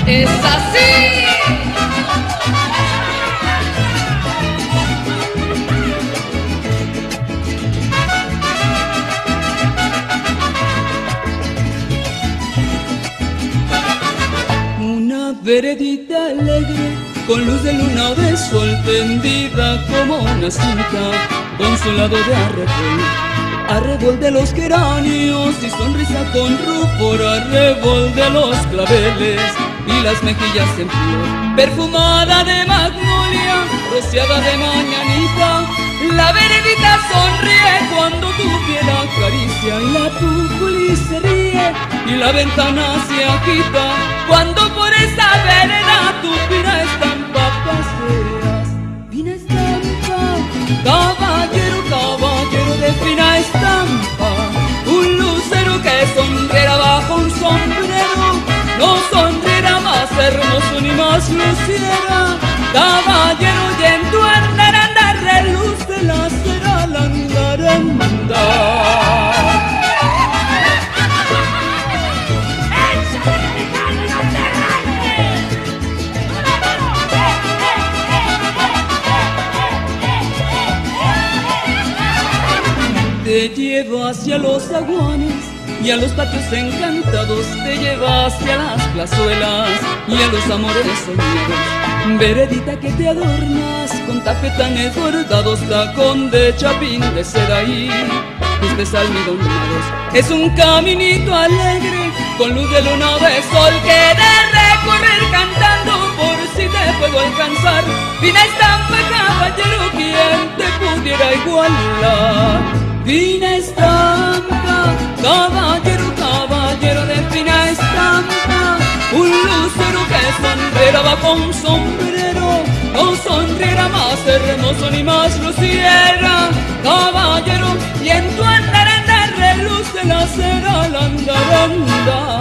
Es así. Una veredita alegre, con luz de luna o de sol, tendida como una cinta, con su lado de arrebol de los geranios y sonrisa con rubor, arrebol de los claveles y las mejillas en flor, perfumada de magnolia, rociada de mañanita. La veredita sonríe cuando tu piel acaricia y la tuculi se ríe y la ventana se agita cuando por esa vereda tu fina estampa paseas. Fina estampa, caballero, caballero de fina estampa, un lucero que sonriera bajo un sombrero, no sonriera más hermoso ni más luciera. Caballero, y en tu andar reluce la cera al andar. Te lleva hacia los zaguanes y a los patios encantados, te lleva hacia las plazuelas y a los amores soñados. Veredita que te adornas con tafetanes bordados, tacón de chapín de seda y tus pies almidonados. Es un caminito alegre con luz de luna o de sol que de recorrer cantando por si te puedo alcanzar. Fina estampa, caballero, quien te pudiera igualar. Fina estampa, caballero, caballero de fina estampa, un lucero que sonriera bajo un sombrero, no sonriera más hermoso ni más luciera. Caballero, y en tu andar reluce la cera al andar.